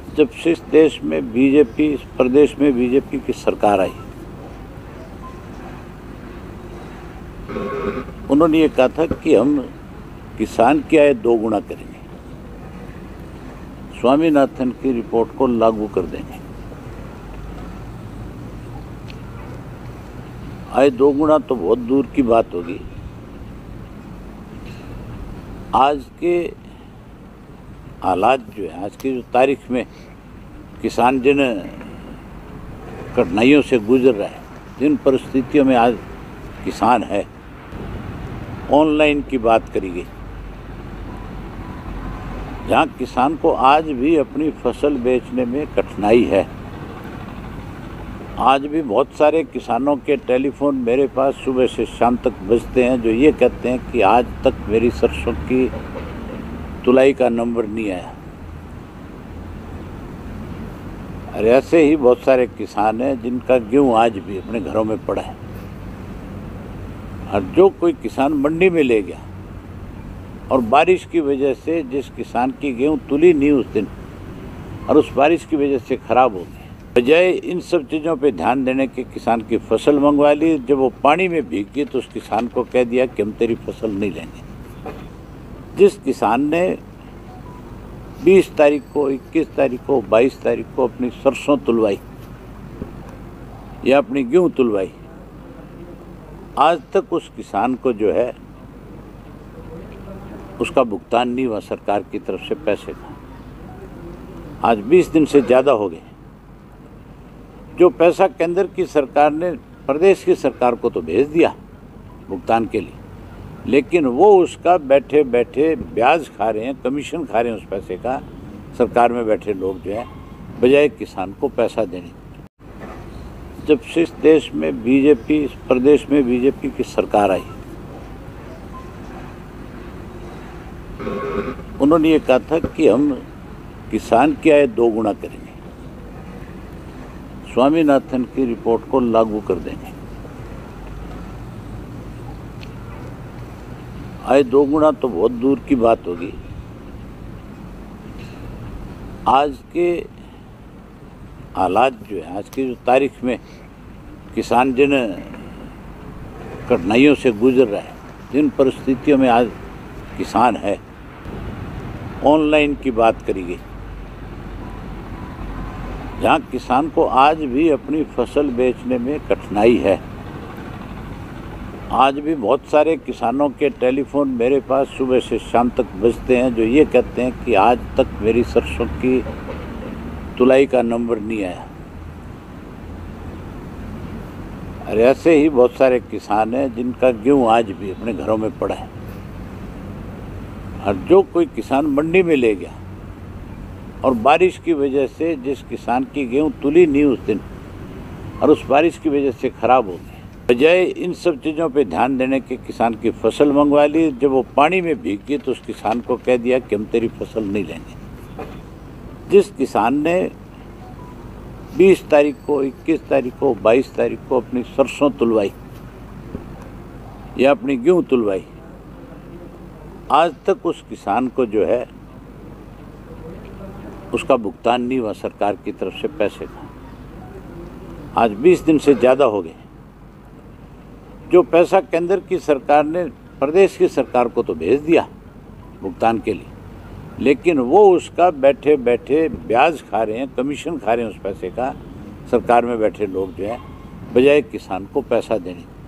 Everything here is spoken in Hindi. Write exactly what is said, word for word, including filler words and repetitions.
जब से इस देश में बीजेपी, इस प्रदेश में बीजेपी की सरकार आई, उन्होंने ये कहा था कि हम किसान की आय दो गुना करेंगे, स्वामीनाथन की रिपोर्ट को लागू कर देंगे। आय दो गुना तो बहुत दूर की बात होगी। आज के हालात जो है, आज की जो तारीख में किसान जिन कठिनाइयों से गुजर रहा है, जिन परिस्थितियों में आज किसान है, ऑनलाइन की बात करी गई, जहाँ किसान को आज भी अपनी फसल बेचने में कठिनाई है। आज भी बहुत सारे किसानों के टेलीफोन मेरे पास सुबह से शाम तक बजते हैं, जो ये कहते हैं कि आज तक मेरी सरसों की तुलाई का नंबर नहीं आया। और ऐसे ही बहुत सारे किसान हैं जिनका गेहूँ आज भी अपने घरों में पड़ा है। और जो कोई किसान मंडी में ले गया और बारिश की वजह से जिस किसान की गेहूँ तुली नहीं उस दिन, और उस बारिश की वजह से खराब हो गई, बजाय इन सब चीज़ों पे ध्यान देने के किसान की फसल मंगवा ली। जब वो पानी में भीग गई तो उस किसान को कह दिया कि हम तेरी फसल नहीं लेंगे। जिस किसान ने बीस तारीख को, इक्कीस तारीख को, बाईस तारीख को अपनी सरसों तुलवाई या अपनी गेहूँ तुलवाई, आज तक उस किसान को जो है उसका भुगतान नहीं हुआ सरकार की तरफ से पैसे का। आज बीस दिन से ज़्यादा हो गए। जो पैसा केंद्र की सरकार ने प्रदेश की सरकार को तो भेज दिया भुगतान के लिए, लेकिन वो उसका बैठे बैठे ब्याज खा रहे हैं, कमीशन खा रहे हैं उस पैसे का, सरकार में बैठे लोग जो है, बजाय किसान को पैसा देने। जब से इस देश में बीजेपी, इस प्रदेश में बीजेपी की सरकार आई, उन्होंने ये कहा था कि हम किसान की आय दो गुना करेंगे, स्वामीनाथन की रिपोर्ट को लागू कर देंगे। आय दो गुना तो बहुत दूर की बात होगी। आज के हालात जो है, आज की जो तारीख में किसान जिन कठिनाइयों से गुजर रहा है, जिन परिस्थितियों में आज किसान है, ऑनलाइन की बात करी गई, जहाँ किसान को आज भी अपनी फसल बेचने में कठिनाई है। आज भी बहुत सारे किसानों के टेलीफोन मेरे पास सुबह से शाम तक बजते हैं, जो ये कहते हैं कि आज तक मेरी सरसों की तुलाई का नंबर नहीं आया। और ऐसे ही बहुत सारे किसान हैं जिनका गेहूँ आज भी अपने घरों में पड़ा है। और जो कोई किसान मंडी में ले गया और बारिश की वजह से जिस किसान की गेहूँ तुली नहीं उस दिन, और उस बारिश की वजह से खराब हो गई, बजाय इन सब चीज़ों पे ध्यान देने के किसान की फसल मंगवा ली। जब वो पानी में भीग गई तो उस किसान को कह दिया कि हम तेरी फसल नहीं लेंगे। जिस किसान ने बीस तारीख को, इक्कीस तारीख को, बाईस तारीख को अपनी सरसों तुलवाई या अपनी गेहूँ तुलवाई, आज तक उस किसान को जो है उसका भुगतान नहीं हुआ सरकार की तरफ से पैसे का। आज बीस दिन से ज़्यादा हो गए। जो पैसा केंद्र की सरकार ने प्रदेश की सरकार को तो भेज दिया भुगतान के लिए, लेकिन वो उसका बैठे बैठे ब्याज खा रहे हैं, कमीशन खा रहे हैं उस पैसे का, सरकार में बैठे लोग जो है, बजाय किसान को पैसा देने।